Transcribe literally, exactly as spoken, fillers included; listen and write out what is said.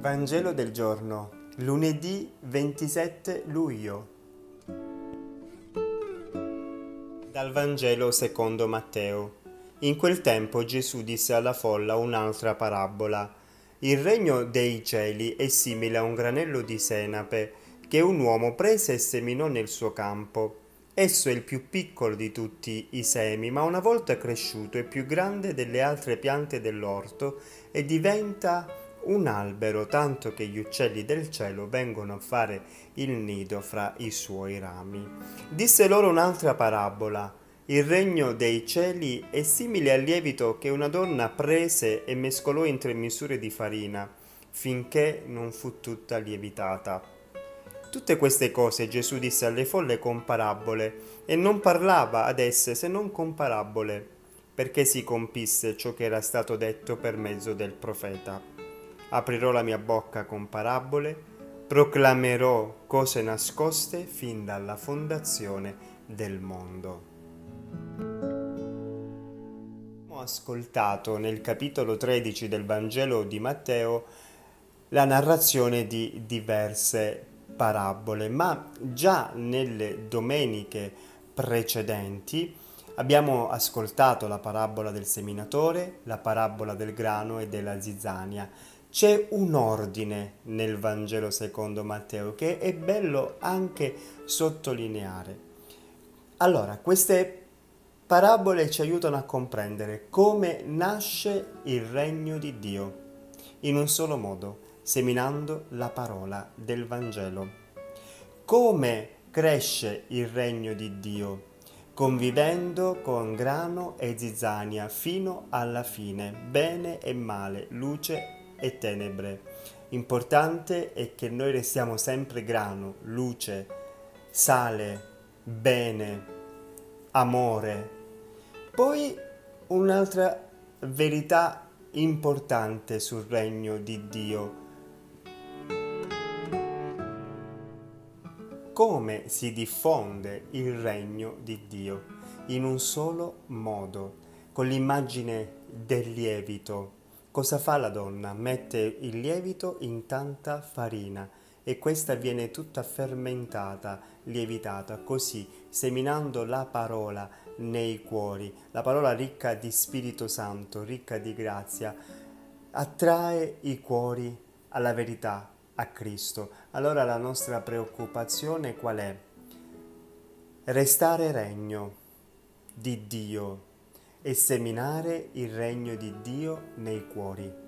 Vangelo del giorno, lunedì ventisette luglio. Dal Vangelo secondo Matteo. In quel tempo Gesù disse alla folla un'altra parabola. Il regno dei cieli è simile a un granello di senape che un uomo prese e seminò nel suo campo. Esso è il più piccolo di tutti i semi, ma una volta cresciuto è più grande delle altre piante dell'orto e diventa un albero, tanto che gli uccelli del cielo vengono a fare il nido fra i suoi rami. Disse loro un'altra parabola. Il regno dei cieli è simile al lievito che una donna prese e mescolò in tre misure di farina, finché non fu tutta lievitata. Tutte queste cose Gesù disse alle folle con parabole, e non parlava ad esse se non con parabole, perché si compisse ciò che era stato detto per mezzo del profeta. Aprirò la mia bocca con parabole, proclamerò cose nascoste fin dalla fondazione del mondo. Abbiamo ascoltato nel capitolo tredici del Vangelo di Matteo la narrazione di diverse parabole, ma già nelle domeniche precedenti abbiamo ascoltato la parabola del seminatore, la parabola del grano e della zizzania. C'è un ordine nel Vangelo secondo Matteo che è bello anche sottolineare. Allora, queste parabole ci aiutano a comprendere come nasce il regno di Dio, in un solo modo, seminando la parola del Vangelo. Come cresce il regno di Dio? Convivendo con grano e zizzania fino alla fine, bene e male, luce e tenebre. Importante è che noi restiamo sempre grano, luce, sale, bene, amore. Poi un'altra verità importante sul regno di Dio. Come si diffonde il regno di Dio? In un solo modo, con l'immagine del lievito. Cosa fa la donna? Mette il lievito in tanta farina e questa viene tutta fermentata, lievitata, così, seminando la parola nei cuori. La parola ricca di Spirito Santo, ricca di grazia, attrae i cuori alla verità, a Cristo. Allora la nostra preoccupazione qual è? Restare regno di Dio e seminare il regno di Dio nei cuori.